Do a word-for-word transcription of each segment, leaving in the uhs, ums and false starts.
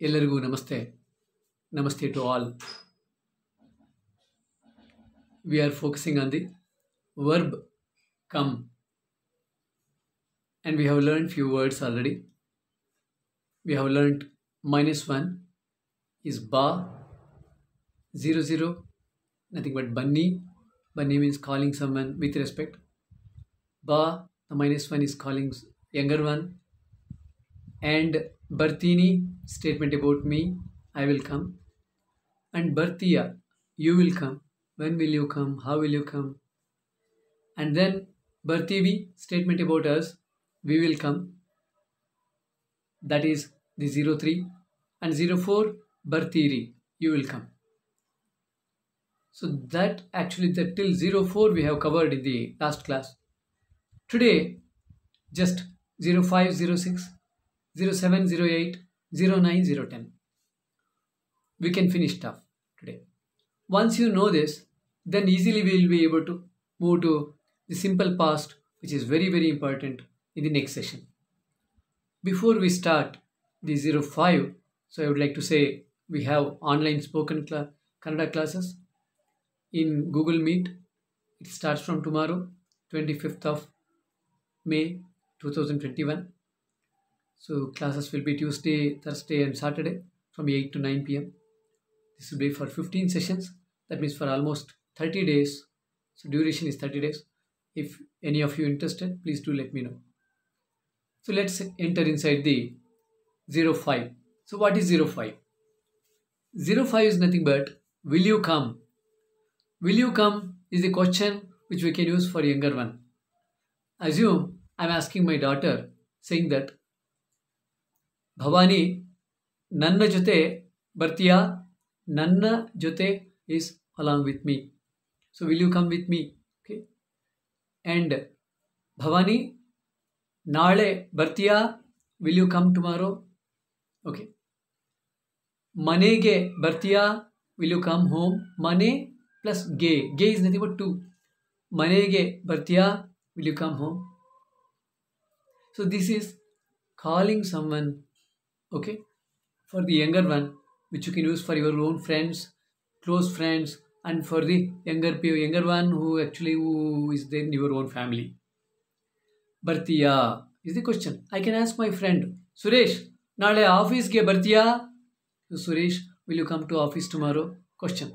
ಎಲ್ಲರಿಗೂ ನಮಸ್ತೆ. Namaste to all. We are focusing on the verb come, and we have learned few words already. We have learned minus one is ba, zero zero, nothing but bunny. Bunny means calling someone with respect. Ba, the minus one is calling younger one. And Bartini, statement about me, I will come. And Bartiya, you will come. When will you come? How will you come? And then Bartivi, statement about us, we will come. That is the zero three. And zero four, Bartiri, you will come. So that actually that till zero four we have covered in the last class. Today, just zero five, zero six, zero seven, zero eight, zero nine, zero ten. We can finish stuff today. Once you know this, then easily we will be able to move to the simple past, which is very, very important in the next session. Before we start the zero five, so I would like to say we have online spoken cl- Kannada classes in Google Meet. It starts from tomorrow, twenty-fifth of May two thousand twenty-one. So classes will be Tuesday, Thursday and Saturday from eight to nine p m This will be for fifteen sessions. That means for almost thirty days. So duration is thirty days. If any of you interested, please do let me know. So let's enter inside the zero five. So what is zero five? zero five is nothing but will you come? Will you come is the question which we can use for younger one. Assume I'm asking my daughter saying that Bhavani, Nanna jote bartiya? Nanna jote is along with me. So will you come with me? Okay. And Bhavani, Nale bartiya? Will you come tomorrow? Okay. Manege bartiya? Will you come home? Mane plus ge. Ge is nothing but two. Manege bartiya? Will you come home? So this is calling someone, okay, for the younger one, which you can use for your own friends, close friends, and for the younger younger one who actually who is there in your own family. Bartiya is the question. I can ask my friend, Suresh, Nale office ge bartiya? So Suresh, will you come to office tomorrow? Question.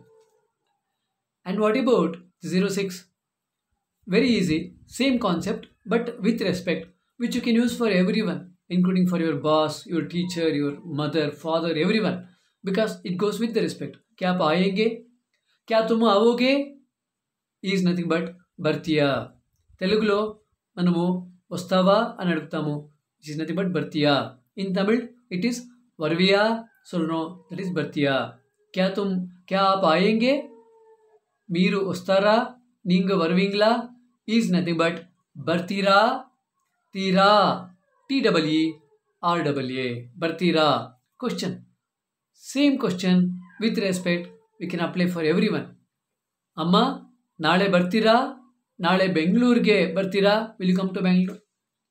And what about zero six? Very easy, same concept, but with respect, which you can use for everyone, including for your boss, your teacher, your mother, father, everyone, because it goes with the respect. Kya aap aayenge? Kya tum avoge? Is nothing but Bartiya. Telugulo manamu vastava ani adugtamu. This is nothing but Bartiya. In Tamil, it is Varviya solno. That is Bartiya. Kya tum kya aap aayenge? Meeru ostara? Ninga varvingla? Is nothing but Bartira. Tira. T W E R W A. Bartira. Question. Same question with respect we can apply for everyone. Amma, Nale Bartira? Nale Bengalurge Bartira? Will you come to Bangalore?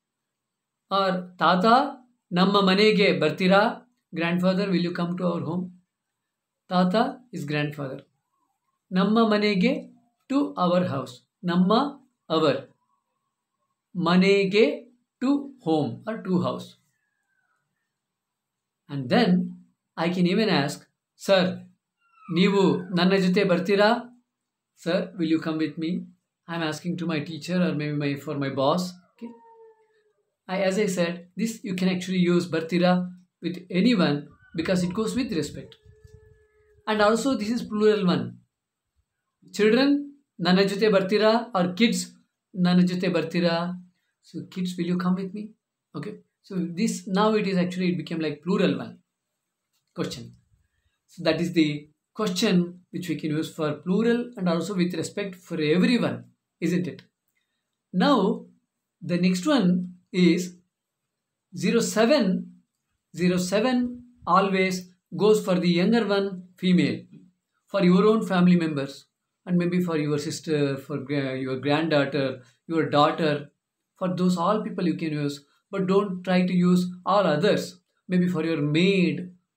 Or Tata, Namma Manege Bartira? Grandfather, will you come to our home? Tata is grandfather. Namma Manege, to our house. Namma, our. Manege, to home or to house. And then I can even ask, Sir, Neevu Nanna jote bartira? Sir, will you come with me? I am asking to my teacher or maybe my for my boss. Okay. I, as I said, this you can actually use bartira with anyone because it goes with respect. And also this is plural one. Children, Nanna jote bartira, or kids, Nanna jote bartira. So kids, will you come with me? Okay. So this now it is actually it became like plural one. Question. So that is the question which we can use for plural and also with respect for everyone, isn't it? Now the next one is zero seven. zero seven always goes for the younger one, female, for your own family members and maybe for your sister, for your granddaughter, your daughter. For those all people you can use, but don't try to use all others. Maybe for your maid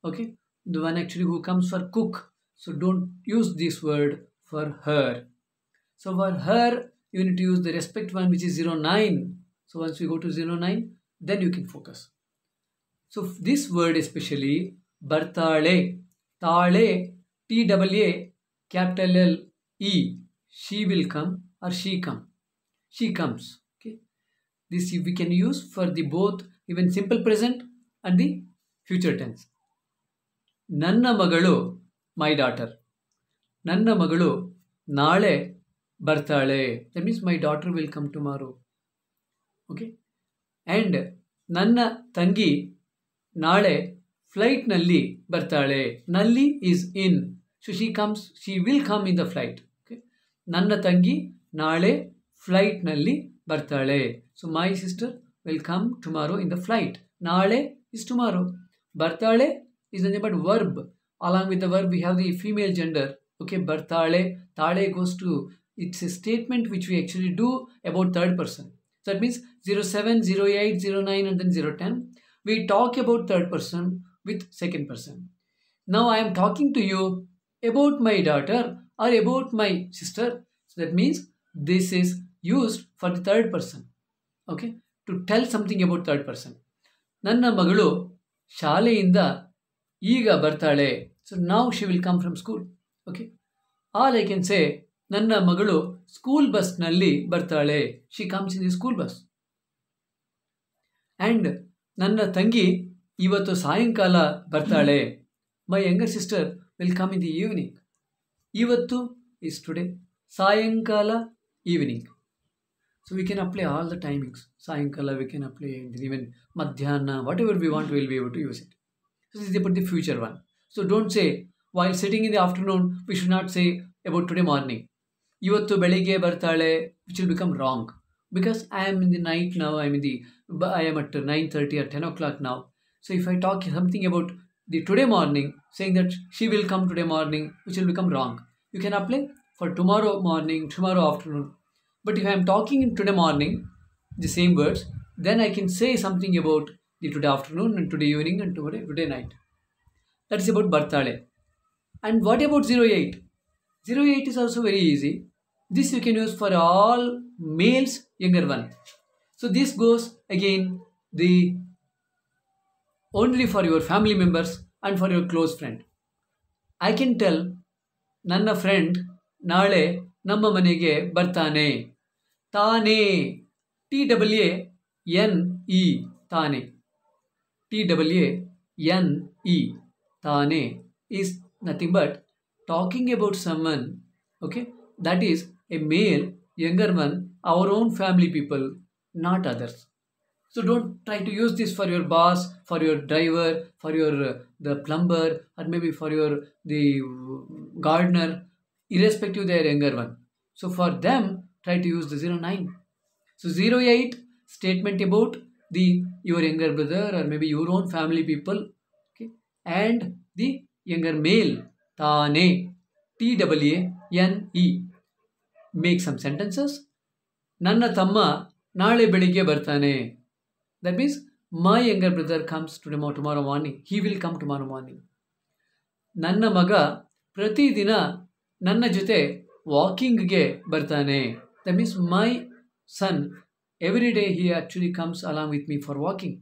Okay, the one actually who comes for cook. So don't use this word for her. So for her, you need to use the respect one, which is zero nine. So once we go to zero nine, then you can focus. So this word especially, Bartale, Tale, T W A, capital L E, she will come or she come. She comes. Okay. This we can use for the both even simple present and the future tense. ನನ್ನ ಮಗಳು, my daughter. ನನ್ನ ಮಗಳು ನಾಳೆ ಬರ್ತಾಳೆ. That means my daughter will come tomorrow. Okay. And ನನ್ನ ತಂಗಿ ನಾಳೆ flight ನಲ್ಲಿ ಬರ್ತಾಳೆ. ನಲ್ಲಿ is in. So she comes, she will come in the flight. Okay. ನನ್ನ ತಂಗಿ ನಾಳೆ ಫ್ಲೈಟ್ ನಲ್ಲಿ ಬರ್ತಾಳೆ. So my sister will come tomorrow in the flight. ನಾಳೆ is tomorrow. ಬರ್ತಾಳೆ is nothing but verb. Along with the verb, we have the female gender. Okay, bartale. Tale goes to, it's a statement which we actually do about third person. So that means zero seven, zero eight, zero nine, and then zero ten. We talk about third person with second person. Now I am talking to you about my daughter or about my sister. So that means this is used for the third person. Okay, to tell something about third person. Nanna magalu ಶಾಲೆಯಿಂದ ಈಗ ಬರ್ತಾಳೆ. So now she will come from school. Okay. Or I can say, ನನ್ನ ಮಗಳು school ಬಸ್ನಲ್ಲಿ ಬರ್ತಾಳೆ. She comes in the school bus. And ನನ್ನ ತಂಗಿ ಇವತ್ತು ಸಾಯಂಕಾಲ ಬರ್ತಾಳೆ. My younger sister will come in the evening. ಇವತ್ತು is today. ಸಾಯಂಕಾಲ evening. So we can apply all the timings. Sayankala we can apply even madhyana, whatever we want, we will be able to use it. So this is about the future one. So don't say, while sitting in the afternoon, we should not say about today morning. Ivattu belige bartale, which will become wrong. Because I am in the night now, I am in the, I am at nine thirty or ten o'clock now. So if I talk something about the today morning, saying that she will come today morning, which will become wrong. You can apply for tomorrow morning, tomorrow afternoon. But if I am talking in today morning, the same words, then I can say something about the today afternoon and today evening and today, today night. That is about Bartale. And what about zero eight? zero eight is also very easy. This you can use for all males, younger one. So this goes again the only for your family members and for your close friend. I can tell, ನನ್ನ friend ನಾಳೆ ನಮ್ಮ ಮನೆಗೆ ಬರ್ತಾನೆ. ತಾನೇ, T W A N E, ತಾನೆ. T W A N E, ತಾನೆ is nothing but talking about someone, okay, that is a male, younger one, our own family people, not others. So don't try to use this for your boss, for your driver, for your uh, the plumber, or maybe for your the gardener, irrespective they are younger one. So for them, try to use the zero nine. So zero eight, statement about the your younger brother or maybe your own family people, okay, and the younger male, Tane, T W A N E. Make some sentences. Nanna tamma naale belige bartane. That means my younger brother comes tomorrow, tomorrow morning. He will come tomorrow morning. Nanna maga prati dina nanna jothe walking ge bartane. That means my son, every day he actually comes along with me for walking.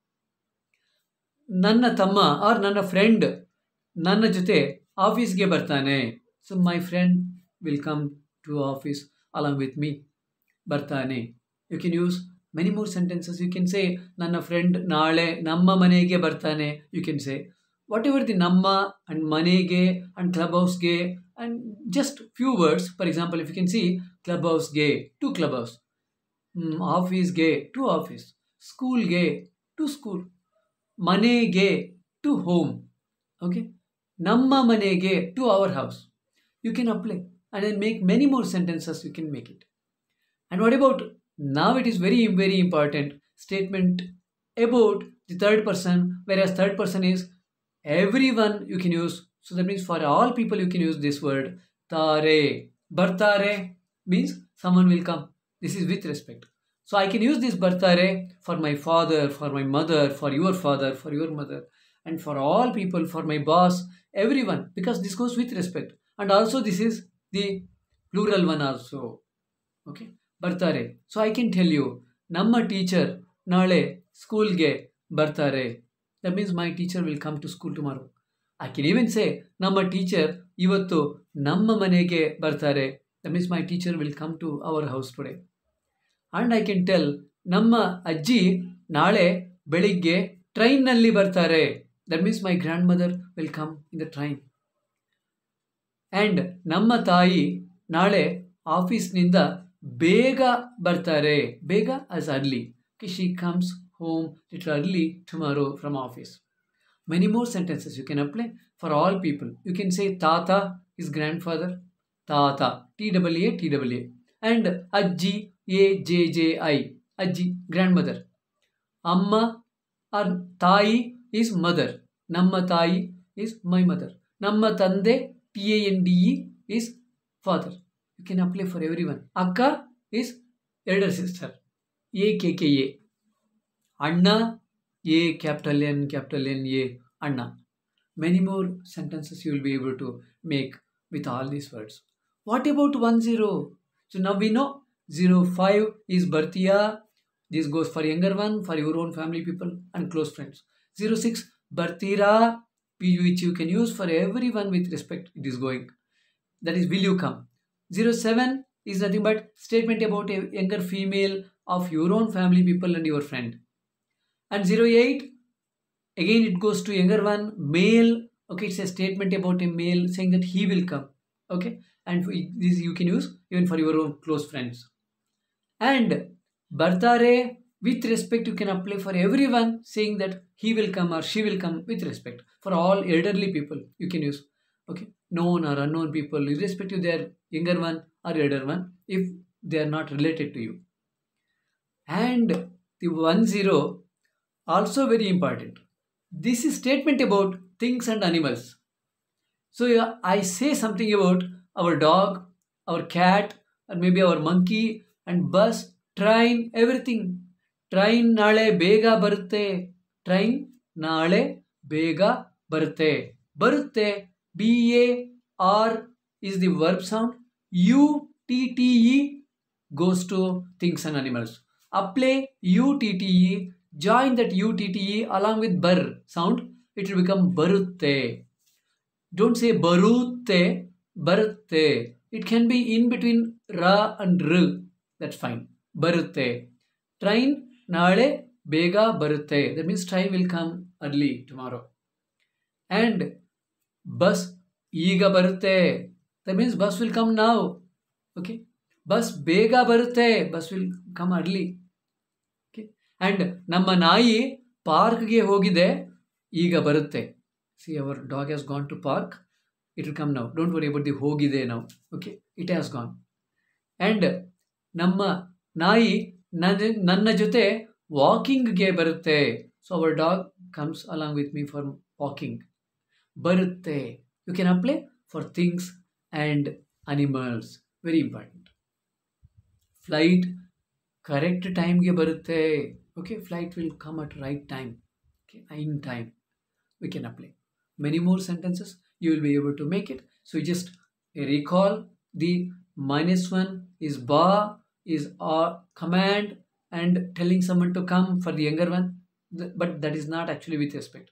Nanna tamma or nanna friend nanna jothe office ge bartane. So my friend will come to office along with me. Bartane. You can use many more sentences. You can say, Nanna friend naale namma manege bartane. You can say whatever the namma and manege and clubhouse ge and just few words. For example, if you can see clubhouse ge to clubhouse, mm, office ge to office, school ge to school, mane ge to home. Okay, namma manege to our house. You can apply and then make many more sentences. You can make it. And what about now? It is very, very important statement about the third person, whereas third person is everyone you can use. So that means for all people you can use this word tare. Bartare means someone will come. This is with respect. So I can use this bartare for my father, for my mother, for your father, for your mother. and for all people, for my boss, everyone, because this goes with respect. And also this is the plural one also. Okay, bartare. So I can tell you, namma teacher nale school ge bartare. That means my teacher will come to school tomorrow. I can even say, namma teacher ivattu namma manege bartare. That means my teacher will come to our house today. And I can tell, namma ajji nale beligge train nalli bartare. That means my grandmother will come in the train. And namma tayi nale office ninda bega bartare. Bega as early. Okay, she comes home little early tomorrow from office. Many more sentences you can apply for all people. You can say tata is grandfather. Tata. T W A T W A. And ajji, A J J I. Ajji, grandmother. Amma or tai is mother. Namma tai is my mother. Namma tande, T A N D E is father. You can apply for everyone. Akka is elder sister. A K K A. Anna, A capital N, capital N A, Anna. Many more sentences you will be able to make with all these words. What about one zero? So now we know zero five is Bhartiya. This goes for younger one, for your own family people and close friends. zero six Bhartira, which you can use for everyone with respect. It is going. That is, will you come? zero seven is nothing but statement about a younger female of your own family people and your friend. And zero eight, again it goes to younger one, male. Okay, it's a statement about a male saying that he will come. Okay, and this you can use even for your own close friends. And Bartare, with respect, you can apply for everyone saying that he will come or she will come with respect. For all elderly people, you can use. Okay, known or unknown people, irrespective they are younger one or elder one, if they are not related to you. And the one zero, also very important. This is statement about things and animals. So yeah, I say something about our dog, our cat, or maybe our monkey, and bus, train, everything. Train nale bega barutte. Train nale bega barutte. Barutte, B A R is the verb sound. U T T E goes to things and animals. Apply U T T E. Join that U T T E along with bar sound. It will become barutte. Don't say barutte, barutte. It can be in between ra and r. That's fine. Barutte. Train nale bega barutte. That means train will come early tomorrow. And bus iga barutte. That means bus will come now. Okay. Bus bega barutte. Bus will come early. Okay. And namma nayi park ge hogide iga barutte. See, our dog has gone to park. It will come now. Don't worry about the hogide now. Okay. It has gone. And namma nayi nanna jote walking ge barutte. So our dog comes along with me for walking. Barutte. You can apply for things and animals. Very important. Flight. Correct time ge barutte. Okay. Flight will come at right time. Okay. In time. We can apply. Many more sentences. You will be able to make it. So you just recall the minus one is ba, is a command and telling someone to come for the younger one. But that is not actually with respect.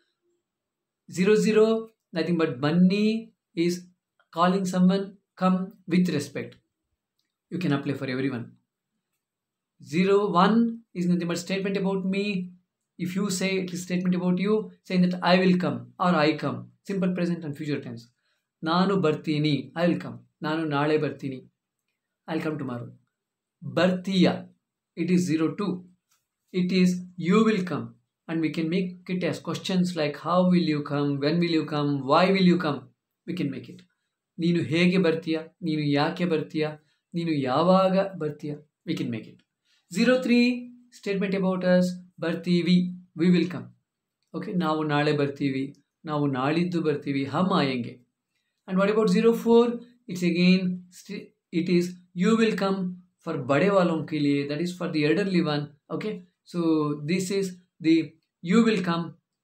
Zero zero, nothing but bunny is calling someone come with respect. You can apply for everyone. Zero one is nothing but statement about me. If you say it is statement about you, saying that I will come or I come. Simple present and future tense. Nanu bartini, I will come. Nanu nale bartini, I'll come tomorrow. Bartiya, it is zero two. It is you will come. And we can make it as questions like how will you come, when will you come, why will you come. We can make it. Neenu hege bartiya, neenu yake bartiya, neenu yavaga bartiya. We can make it. Zero three, statement about us, bartivi, we will come. Okay, now nale bartivi, now naliddu bartivi, hum aayenge. And what about zero four? It's again, it is you will come for bade walon ke liye, that is for the elderly one. Okay, so this is the you will come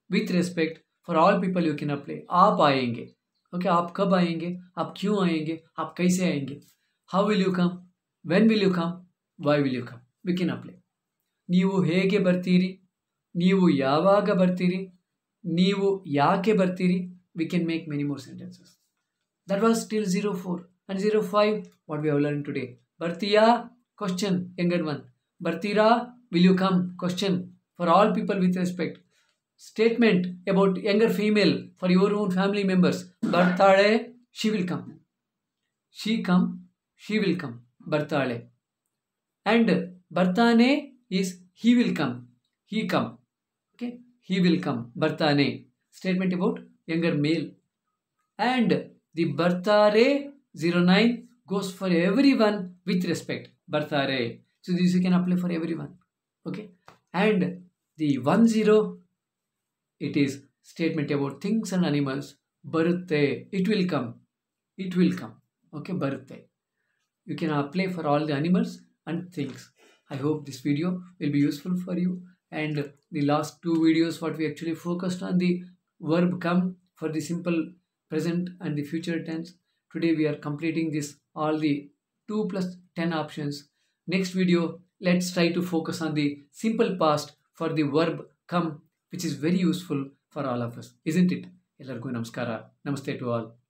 with respect for all people you can apply. आप आएंगे. Okay, आप कब आएंगे, आप क्यों आएंगे, आप कैसे आएंगे. How will you come, when will you come, why will you come, we can apply. ನೀವು ಹೇಗೆ ಬರ್ತೀರಿ, ನೀವು ಯಾವಾಗ ಬರ್ತೀರಿ, ನೀವು ಯಾಕೆ ಬರ್ತೀರಿ, we can make many more sentences. That was till zero four. And zero five, what we have learned today. Bartiya, question, younger one. Bartira, will you come, question, for all people with respect. Statement about younger female for your own family members. Bartale, she will come. She come, she will come. Bartale. And Bartane is he will come. He come. Okay, he will come. Bartane. Statement about younger male. And the Bartare zero nine goes for everyone with respect. Bartare. So this you can apply for everyone. Okay. And the one zero, it is statement about things and animals. Barutte. It will come. It will come. Okay. Barutte. You can apply for all the animals and things. I hope this video will be useful for you. And the last two videos, what we actually focused on the verb come for the simple present and the future tense. Today we are completing this all the two plus ten options. Next video, let's try to focus on the simple past for the verb come, which is very useful for all of us, isn't it? Ellargu namaskara. Namaste to all.